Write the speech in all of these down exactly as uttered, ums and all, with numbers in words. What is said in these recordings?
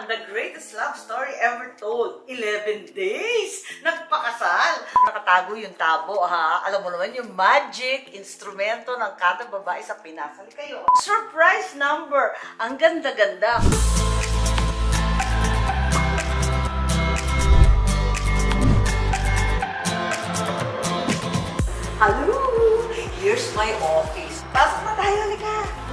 the greatest love story ever told. eleven days! Nagpakasal! Nakatago yung tabo, ha? Alam mo naman yung magic instrumento ng kada babae sa Pinas. Hali kayo. Surprise number! Ang ganda-ganda! Hello! Here's my office. Pasok na tayo, halika!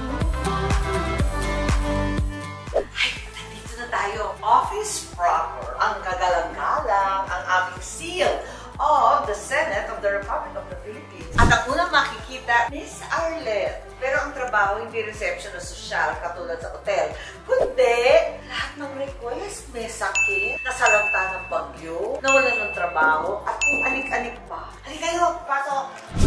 Ay, nandito na tayo. Office proper. Ang kagalang-galang, ang aming seal of the Senate of the Republic of the Philippines. At ang unang makikita, Miss Arlette. Pero ang trabaho hindi reception o social katulad sa hotel. Kundi, lahat ng request may sakit, nasalanta ng bagyo, nawalan ng trabaho, at kung anik-anik pa. Halika kayo, pasok!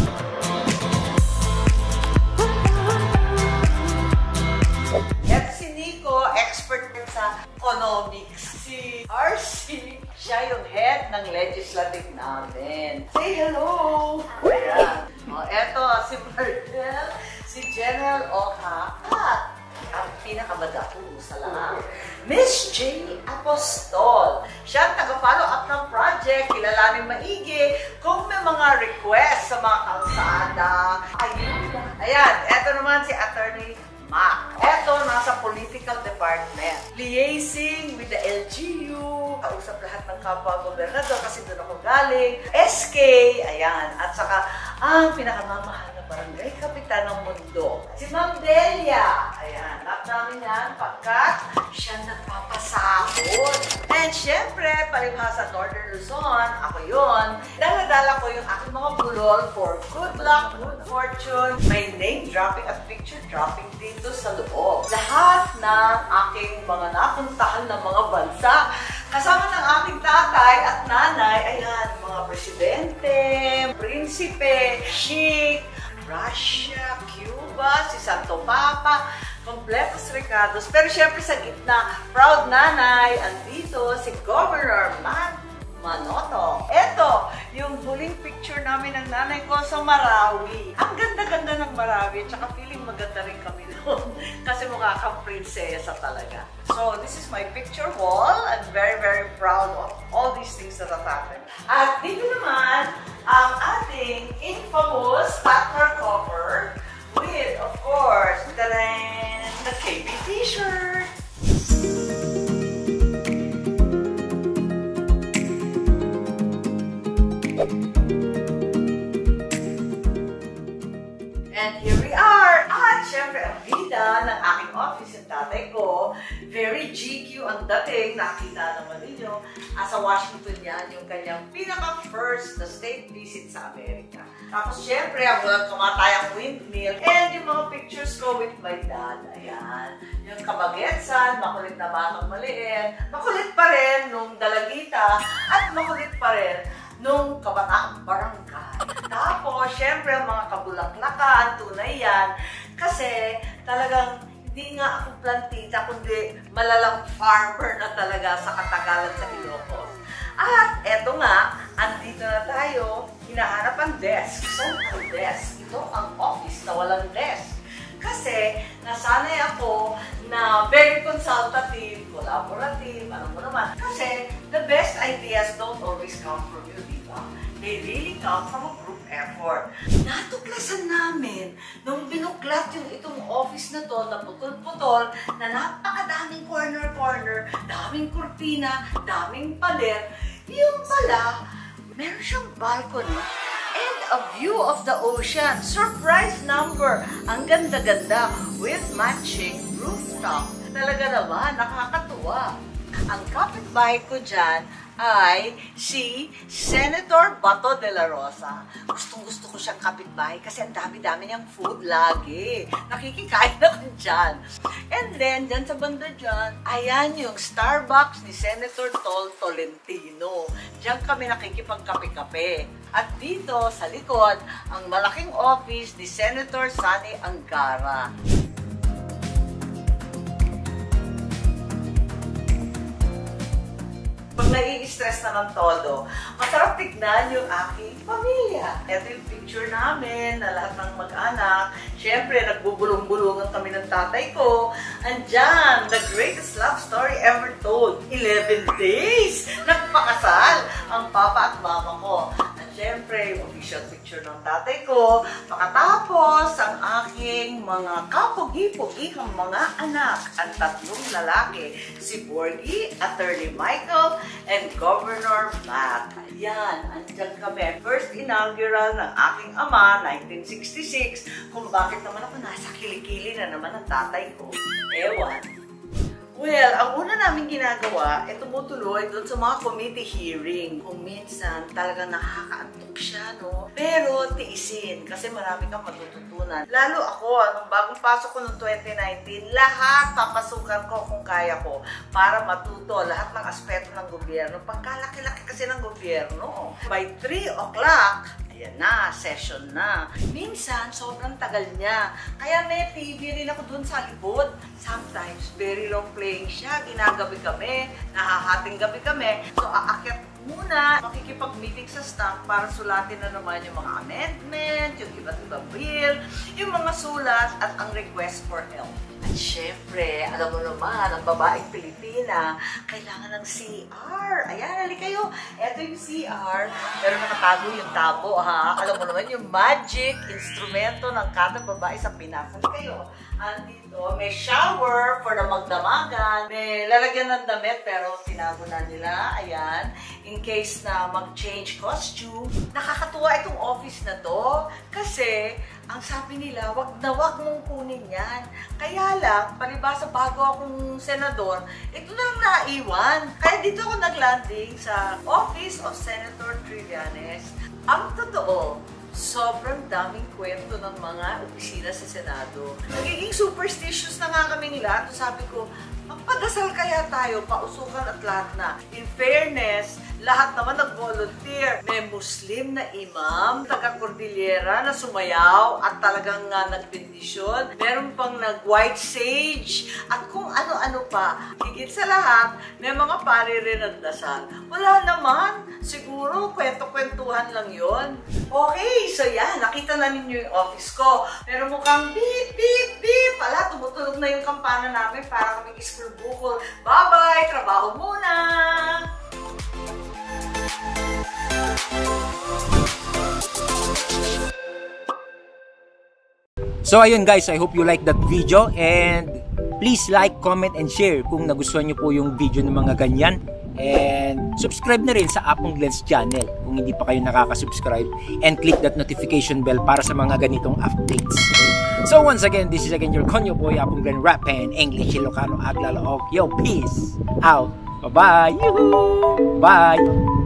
Eto si Nico, expert sa economics. Si R C, siya yung head ng legislative namin. Say hello! Ayan. O, eto si Martel, si General Oha, at ang pinakamadapo sa lahat, Miss J. Apostol. Siya ang taga-follow up ng project, kilalanin maigi kung may mga request sa mga kalsada. Ayun. Ayan, eto naman si Attorney Mac. Eto, nasa political department. Liaising with the L G U. Kausap lahat ng kapwa-gobernador kasi doon ako galing. S K, ayan. At saka, ang pinakamamahal na barangay kapitan ng mundo. Si Ma'am Delia. Ayan, lahat namin yan pagkat siya nagpapasahod. And syempre, palibhasa Northern Luzon, ako yun. Dala-dala ko yung aking mga bulol for good luck, good fortune. May name dropping at picture dropping dito sa loob. Lahat ng aking mga napuntahan ng mga bansa, kasama ng aking tatay at nanay, ayan, mga presidente, prinsipe, sheik, Russia, Cuba, si Santo Papa, kompletos recados. Pero syempre sa gitna, proud nanay, andito si Governor Man Manoto. Eto, yung huling picture namin ng nanay ko sa Marawi. Ang ganda-ganda ng Marawi, tsaka feeling maganda rin kami doon. Kasi mukha kang prinsesa talaga. So, this is my picture wall. I'm very, very proud of all these things that have happened. At dito naman, ang ating infamous partner cover with, of course, the, the K B t-shirt. And here we are! At syempre, ang bida ng aking office yung tatay ko, very G Q ang dating, nakita naman ninyo, sa Washington yan, yung kanyang pinaka-first na state visit sa Amerika. Tapos syempre, ang walang kamatayang windmill, and yung mga pictures ko with my dad. Ayan. Yung kabagetsan, makulit na batang maliit, makulit pa rin nung dalagita, at makulit pa rin nung kabataang barangay. Tapos, syempre, mga kabulaklakan, tunay yan. Kasi, talagang, hindi nga ako plantita, kundi malalang farmer na talaga sa katagalan sa Ilocos. At, eto nga, andito na tayo, hinahanap ang desk. So, ang desk, ito ang office na walang desk. Kasi, nasanay ako na very consultative, collaborative, ano mo naman. Kasi, the best ideas don't always come from you, di ba? They really come from a group effort. Natuklasan namin nung binuklat yung itong office na to na putol-putol na napakadaming corner-corner, daming kurtina, daming pader. Yung pala, meron siyang balcony and a view of the ocean. Surprise number! Ang ganda-ganda with matching rooftop. Talaga naman, nakakatuwa. Ang kapitbahay ko dyan ay si Senator Bato de la Rosa. Gustong-gusto ko siyang kapitbahay kasi ang dami-dami niyang food lagi. Nakikikain ako dyan. And then, dyan sa banda dyan, ayan yung Starbucks ni Senator Tol Tolentino. Diyan kami nakikipagkape-kape. At dito, sa likod, ang malaking office ni Senator Sani Angara. Pag nai-stress na ng todo, masarap tignan yung aking pamilya. Ito yung picture namin na lahat ng mag-anak. Siyempre, nagbubulong-bulungan kami ng tatay ko. Andyan, the greatest love story ever told. eleven days! Nagpakasal ang papa at mama ko. At siyempre, yung official picture ng tatay ko. Pakatapos, ang aking mga kapugi-pugihang mga anak. Ang tatlong lalaki. Si Borgie, Attorney Michael, and Governor Matt. Ayan, andyan kami. First inaugural ng aking ama, nineteen sixty-six. Kung bakit naman ako nasa kilikili na naman ang tatay ko. Ewan. Well, ang una namin ginagawa, ay tumutuloy doon sa mga committee hearing. Kung minsan, talagang nakakaantok siya, no? Pero tiisin, kasi marami kang matututunan. Lalo ako, nung bagong pasok ko noong twenty nineteen, lahat papasukan ko kung kaya ko para matuto lahat ng aspeto ng gobyerno. Pagkalaki-laki kasi ng gobyerno. By three o'clock, ayan na, session na. Minsan, sobrang tagal niya. Kaya may T V rin ako dun sa likod. Sometimes, very long playing siya. Ginagabi kami, nahahating gabi kami. So, aakyat muna, makikipag-meeting sa staff para sulatin na naman yung mga amendment, yung iba't ibang bill, yung mga sulat at ang request for help. At syempre, alam mo naman, ang babaeng Pilipina, kailangan ng C R. Ayan, hali kayo. Ito yung C R, pero nakatago yung tabo, ha? Alam mo naman, yung magic instrumento ng kada babae sa Pinas. Hali kayo. Andito, may shower for na magdamagan. May lalagyan ng damit, pero tinago na nila. Ayan. In case na mag-change costume. Nakakatuwa itong office na to. Kasi, ang sabi nila, wag na wag mong kunin yan. Kaya lang, palibasa bago akong senador, ito na lang naiwan. Kaya dito ako naglanding sa Office of Senator Trillanes. Ang totoo, sobrang daming kwento ng mga opisina sa Senado. Nagiging superstitious na nga kaming lahat. Sabi ko, magpadasal kaya tayo, pausukan at lahat na. In fairness, lahat naman nag-volunteer. May Muslim na imam, taga-Cordillera na sumayaw at talagang uh, nagbendisyon. Meron pang nag-white sage at kung ano-ano pa. Higit sa lahat, may mga pari rin ang dasal. Wala naman. Siguro, kwento-kwentuhan lang yon. Okay, so yan. Nakita na ninyo yung office ko. Pero mukhang beep, beep, beep. Pala, tumutulog na yung kampana namin para kami iskul bukol. Bye-bye! Trabaho muna! So ayun guys, I hope you like that video and please like, comment, and share kung nagustuhan nyo po yung video ng mga ganyan. And subscribe na rin sa Apong Glens channel kung hindi pa kayo nakaka-subscribe, and click that notification bell para sa mga ganitong updates. So once again, this is again your Konyo Boy, Apong Glen Rappin, English, Ilocano, Aglalaok. Yo, peace out. Bye-bye. Bye.